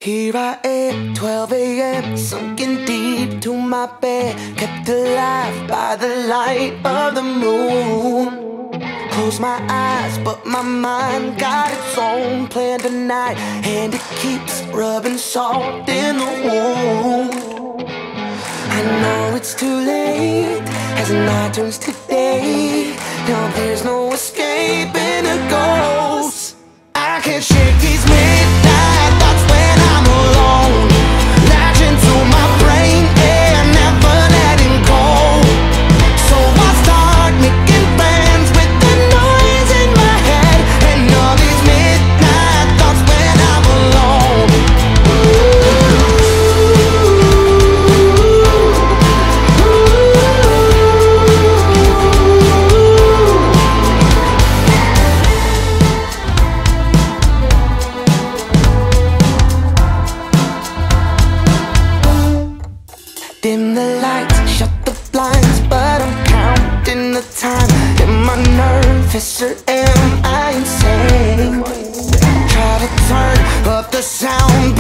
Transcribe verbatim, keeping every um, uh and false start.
Here I am, twelve A M, sunken deep to my bed, kept alive by the light of the moon. Close my eyes, but my mind got its own plan tonight, and it keeps rubbing salt in the wound. I know it's too late, as night turns to day. Now there's no escaping a ghost. I can't shake these midnight thoughts when I'm alone. Latching to my brain, yeah, never letting go. So I start making plans with the noise in my head, and all these midnight thoughts when I'm alone. Dim the lights, shut the blinds, but I'm counting the time. Am I nervous or am I insane? Try to turn up the sound,